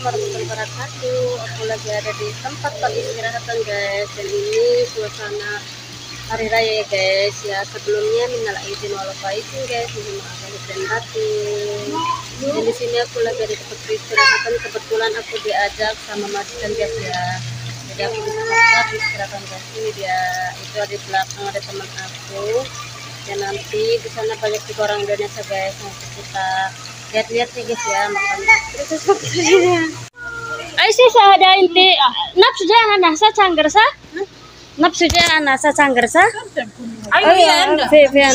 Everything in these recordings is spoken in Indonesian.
warahmatullahi wabarakatuh. Aku lagi ada di tempat peristirahatan guys. Dan ini suasana hari raya ya guys. Ya sebelumnya minal aidin wal faizin guys. Mohon maaf lahir dan batin. Dan di sini aku lagi ada di tempat peristirahatan. Kebetulan aku diajak sama majikan guys ya. Jadi aku di tempat peristirahatan guys. Ini dia. Itu ada di belakang ada teman aku. Dan nanti di sana banyak juga orang Indonesia guys. Nanti kita lihat-lihat nih guys ya, makanya terus sepertinya. Aisyah sahada inti nafsu jangan nasa cangger sa? Nafsu jangan nasa cangger sa? Oh iya, Vivian.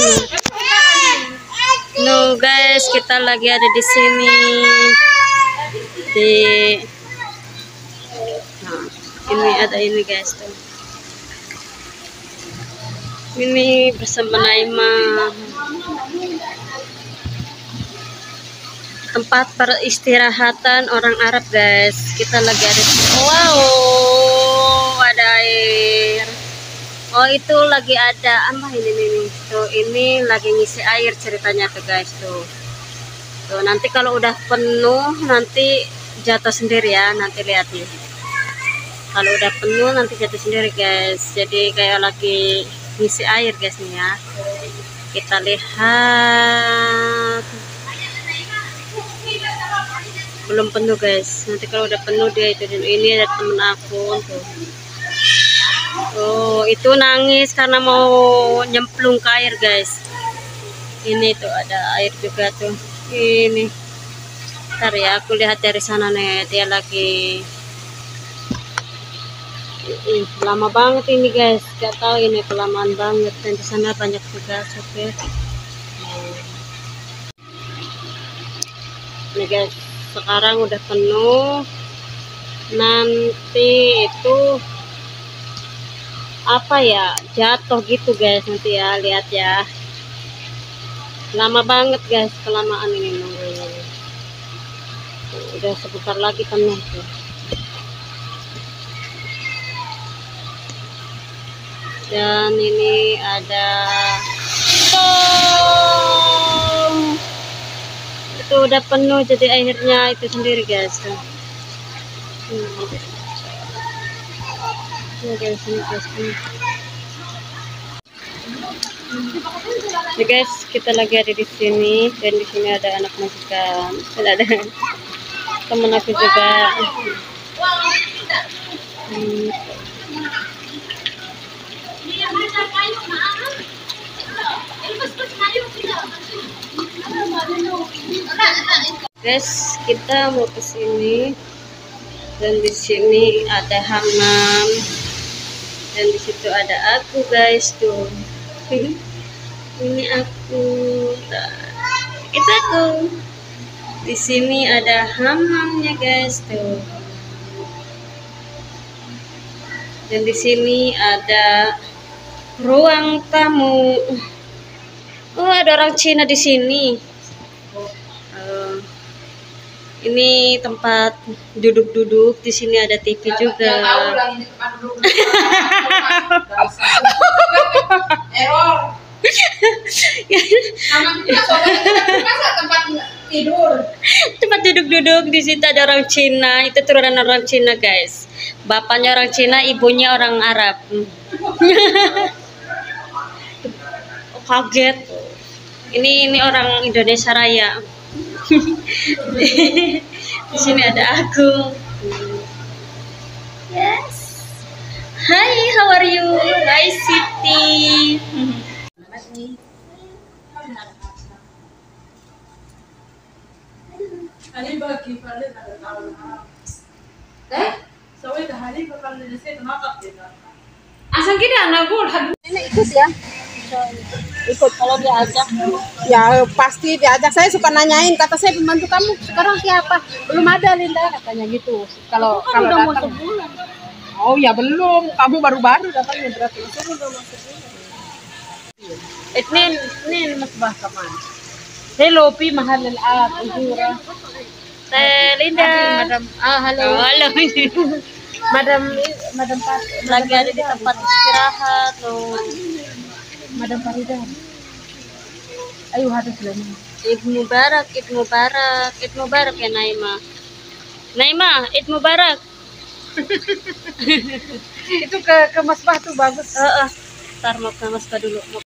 No guys, kita lagi ada di sini di ini ada ini guys tuh. Ini bersama Naima. Tempat peristirahatan orang Arab guys. Kita lagi ada wow, ada air. Oh itu lagi ada apa ini tuh, ini lagi ngisi air ceritanya tuh guys tuh. Tuh nanti kalau udah penuh nanti jatuh sendiri ya, nanti lihat nih. Kalau udah penuh nanti jatuh sendiri guys. Jadi kayak lagi ngisi air guys nih ya. Kita lihat. Belum penuh guys, nanti kalau udah penuh dia itu. Dan ini ada temen aku tuh. Oh itu nangis karena mau nyemplung ke air guys. Ini tuh ada air juga tuh. Ini ntar ya aku lihat dari sana nih, dia lagi lama banget ini guys, gak tahu ini kelamaan banget. Dan di sana banyak juga sopir. Nih guys, sekarang udah penuh. Nanti itu apa ya, jatuh gitu guys nanti ya, lihat ya. Lama banget guys, kelamaan ini nunggunya. Udah sebentar lagi penuh tuh. Dan ini ada itu udah penuh, jadi akhirnya itu sendiri guys. Ya guys, ini guys penuh. Ya guys, kita lagi ada di sini. Dan di sini ada anak majikan, dan ada temen aku juga. Guys, kita mau ke sini. Dan di sini ada hammam. Dan di situ ada aku guys tuh. Ini aku. Itu aku. Di sini ada hammamnya guys tuh. Dan di sini ada ruang tamu. Oh, ada orang Cina di sini. Ini tempat duduk-duduk. Di sini ada TV juga. Error. Tempat tidur. Tempat duduk-duduk. Di situ ada orang Cina. Itu turunan orang Cina guys. Bapaknya orang Cina, ibunya orang Arab. Kaget. Ini orang Indonesia Raya. Di sini ada aku. Yes. Hi, how are you? Hi, Siti. Asal kita anak gue ini ikut ya. Ikut kalau diajak Ya pasti diajak, saya suka nanyain, kata saya pembantu kamu sekarang siapa, belum ada Linda katanya gitu. Kalau udah mau datang, sebulan. oh ya belum, kamu baru-baru datangnya berarti. Itu udah masuk bulan. Ini masbah kaman. Hello pi mahal al ujura. Linda. Madam, halo. Halo. Madam Pat, Lagi ada di tempat istirahat loh. Madam Farida. Ayo hadis lagi. Id Mubarak, Id Mubarak, Id Mubarak ya Naima. Naima, Eid Mubarak. Itu ke Mas Bah tuh bagus. Ntar mau ke Mas Ba dulu.